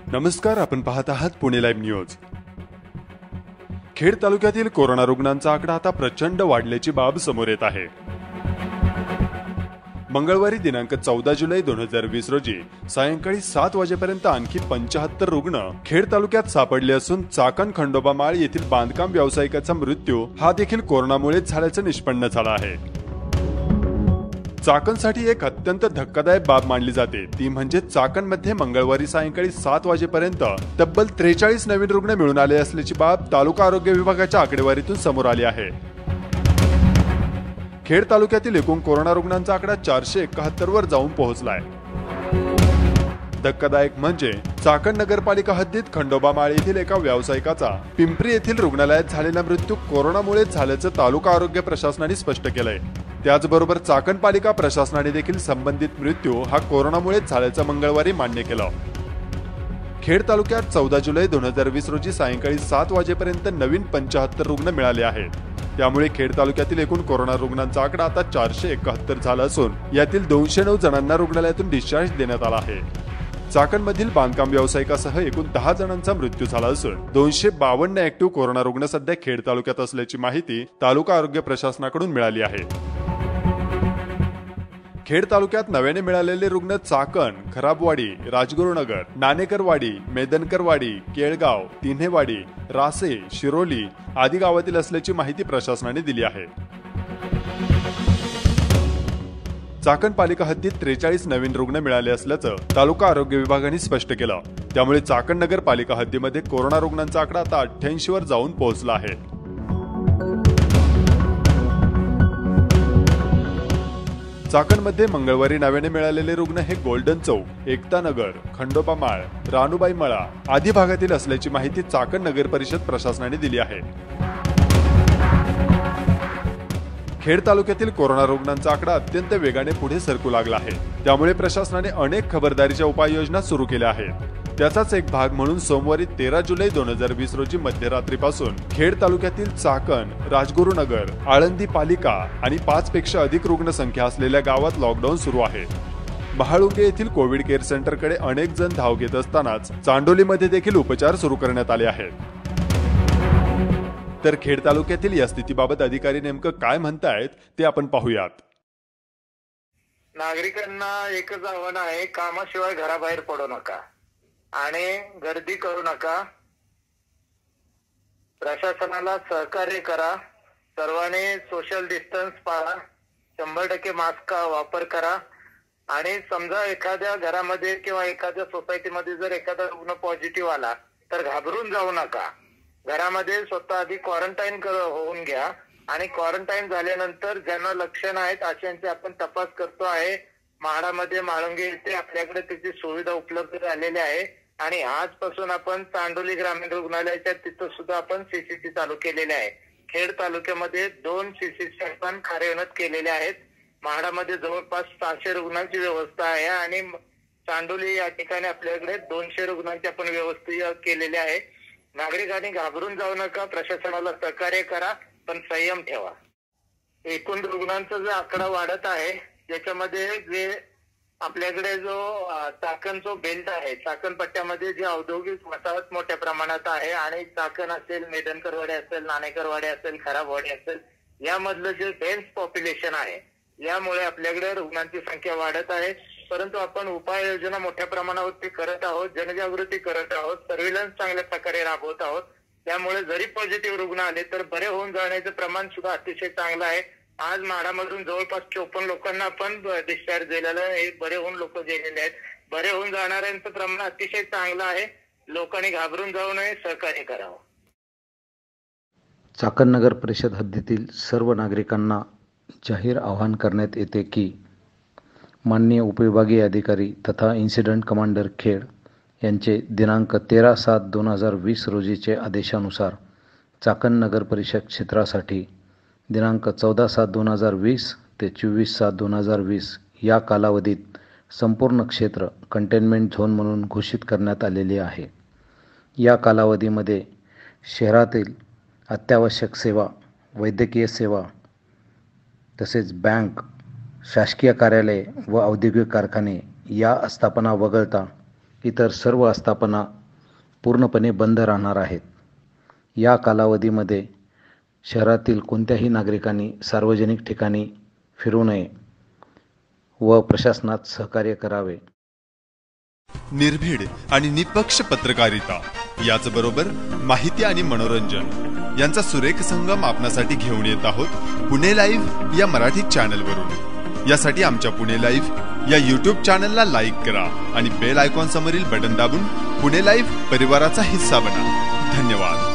नमस्कार, आपण पाहत आहात पुणे लाईव्ह न्यूज। खेड तालुक्यातील कोरोना रुग्णांचा आकडा आता प्रचंड वाढल्याची बाब समोर येत आहे। मंगळवारी दिनांक 14 जुलै 2020 रोजी सायंकाळी 7 वाजेपर्यंत आणखी 75 रुग्ण खेड तालुक्यात सापडले असून चाकण खंडोबा माळ येथील बांधकाम व्यावसायिकाचा मृत्यू हा देखील कोरोनामुळेच झाल्याचे निष्पन्न झाला आहे। चाकणसाठी एक अत्यंत धक्कादायक बाब मानली जाते ती म्हणजे चाकणमध्ये मंगळवारी सायंकाळी 7 वाजेपर्यंत तब्बल 43 नवीन रुग्ण मिळून आले असल्याची बाब तालुका आरोग्य विभागाच्या आकडेवारीतून समोर आली आहे। खेड तालुक्यातील एकूण कोरोना रुग्णांचा आकडा 471 वर जाऊन पोहोचलाय। धक्कादायक म्हणजे चाकण नगरपालिका हद्दीत खंडोबा माळ येथील एका व्यावसायिकाचा पिंपरी येथील रुग्णालयात झालेला मृत्यू कोरोनामुळे झाल्याचं तालुका आरोग्य प्रशासनाने स्पष्ट केलंय। त्याचबरोबर चाकण पालिका प्रशासनाने देखील संबंधित मृत्यू हा कोरोनामुळेच झाल्याचं मंगळवारी मान्य केलं। खेड तालुक्यात 14 जुलै 2020 रोजी सायंकाळी 7 वाजेपर्यंत नवीन 75 रुग्ण मिळाले आहेत। त्यामुळे खेड तालुक्यातील एकूण कोरोना रुग्णांचा आकडा आता 471 झाला असून यातील 209 जणांना रुग्णालयातून डिस्चार्ज देण्यात आला आहे। चाकणमधील बांधकाम व्यावसायिकासह एकूण 10 जणांचा मृत्यू झाला असून 252 ऍक्टिव्ह कोरोना रुग्ण सध्या खेड तालुक्यात असल्याची माहिती तालुका आरोग्य प्रशासनाकडून मिळाली आहे। खेड तालुक्यात नव्याने मिळालेले रुग्ण चाकण, खराबवाडी, राजगुरुनगर, नाणेकरवाडी, मेदनकरवाडी, केळगाव, तिन्हेवाडी, रासे, शिरोली आदी गावातील असल्याची माहिती प्रशासनाने दिली आहे। चाकण पालिका हद्दीत 43 नवीन रुग्ण मिळाले असल्याचं तालुका आरोग्य विभागाने स्पष्ट केलं। त्यामुळे चाकण नगर पालिका हद्दीमध्ये कोरोना रुग्णांचा आकडा आता 88 वर जाऊन पोहोचला आहे। चाकणमध्ये मंगळवारी नव्याने मिळालेले रुग्ण हे गोल्डन चौक, एकता नगर, खंडोबा माळ, रानुबाई मळा आदी भागातील असल्याची माहिती चाकण नगर परिषद प्रशासनाने दिली आहे। खेड तालुक्यातील कोरोना रुग्णांचा आकडा अत्यंत वेगाने पुढे सरकू लागला आहे। त्यामुळे प्रशासनाने अनेक खबरदारीच्या उपाययोजना सुरू केल्या आहेत। त्याचाच एक भाग म्हणून सोमवारी 13 जुलै 2020 रोजी मध्यरात्रीपासून खेड तालुक्यातील चाकण, राजगुरुनगर, आळंदी पालिका आणि 5 पेक्षा अधिक रुग्ण संख्या असलेल्या गावात लॉकडाऊन सुरू आहे। महाळुंगे येथील कोविड केअर सेंटरकडे अनेक जण धाव घेत असतानाच चांडोलीमध्ये देखील उपचार सुरू करण्यात आले आहेत। तर खेड तालुक्यातील या स्थितीबाबत अधिकारी नेमकं काय म्हणतायत ते आपण पाहूयात। नागरिकांना एकच आव्हान आहे, कामाशिवाय घराबाहेर पडू नका आणि गर्दी करू नका। प्रशासनाला सहकार्य करा, सर्वांनी सोशल डिस्टन्स पाळा, 100% मास्क वापर करा आणि समजा एखाद्या घरामध्ये किंवा एखाद्या सोसायटीमध्ये जर एखादा रुग्ण पॉझिटिव्ह आला तर घाबरून जाऊ नका। घरामध्ये स्वतः आधी क्वारंटाईन होऊन घ्या आणि क्वारंटाईन झाल्यानंतर ज्यांना लक्षण आहेत अशांचे आपण तपास करतो आहे। म्हाडामध्ये म्हाळुंगे येथे आपल्याकडे त्याची सुविधा उपलब्ध झालेली आहे आणि आजपासून आपण चांडोली ग्रामीण रुग्णालयाच्या तिथं सुद्धा आपण सीसीटी चालू केलेले आहे। खेड तालुक्यामध्ये 2 सीसीटी आपण कार्यान्वित केलेले आहेत। म्हाडामध्ये जवळपास 600 रुग्णांची व्यवस्था आहे आणि चांडोली या ठिकाणी आपल्याकडे 200 रुग्णांची आपण व्यवस्था केलेली आहे। नागरिकांनी घाबरून जाऊ नका, प्रशासनाला सहकार्य करा, पण संयम ठेवा। एकूण रुग्णांचा जो आकडा वाढत आहे त्याच्यामध्ये जे आपल्याकडे जो चाकण जो बेल्ट आहे, चाकण पट्ट्यामध्ये जे औद्योगिक वसाहत मोठ्या प्रमाणात आहे आणि चाकण असेल, मेदनकरवाडी असेल, नाणेकरवाडी असेल, खराबवाडी असेल यामधलं जे डेन्स पॉप्युलेशन आहे यामुळे आपल्याकडे रुग्णांची संख्या वाढत आहे। परंतु आपण उपाययोजना मोठ्या प्रमाणावरती करत आहोत, जनजागृती करत आहोत, सर्व्हिलन्स चांगल्या प्रकारे राबवत आहोत। त्यामुळे जरी पॉझिटिव्ह रुग्ण आले तर बरे होऊन जाण्याचं प्रमाण सुद्धा अतिशय चांगलं आहे। आज म्हाडामधून जवळपास 54 लोकांना आपण डिस्चार्ज दिलेला आहे, बरे होऊन लोक गेलेले आहेत। बरे होऊन जाणाऱ्यांचं प्रमाण अतिशय चांगलं आहे। लोकांनी घाबरून जाऊ नये, सहकार्य करावं। चाकण नगर परिषद हद्दीतील सर्व नागरिकांना जाहीर आवाहन करण्यात येते की माननीय उपविभागीय अधिकारी तथा इन्सिडेंट कमांडर खेड यांचे दिनांक 13/7/2020 रोजीचे आदेशानुसार चाकण नगर परिषद क्षेत्रासाठी दिनांक 14/7/2020 ते 24/7/2020 या कालावधीत संपूर्ण क्षेत्र कंटेनमेंट झोन म्हणून घोषित करण्यात आलेले आहे। या कालावधीमध्ये शहरातील अत्यावश्यक सेवा, वैद्यकीय सेवा तसेच बँक, शासकीय कार्यालय व औद्योगिक कारखाने या आस्थापना वगळता इतर सर्व आस्थापना पूर्णपणे बंद राहणार आहेत. या कालावधीमध्ये शहरातील कोणत्याही नागरिकांनी सार्वजनिक ठिकाणी फिरू नये व प्रशासनात सहकार्य करावे. निर्भीड आणि निपक्ष पत्रकारिता याचबरोबर माहिती आणि मनोरंजन यांचा सुरेख संगम आपणासाठी घेऊन येत आहोत पुणे लाईव्ह या मराठी चॅनलवरून. यासाठी आमच्या पुणे लाईव्ह या यूट्यूब चॅनलला लाईक करा आणि बेल आयकॉन समोरील बटन दाबून पुणे लाईव्ह परिवाराचा हिस्सा बना. धन्यवाद.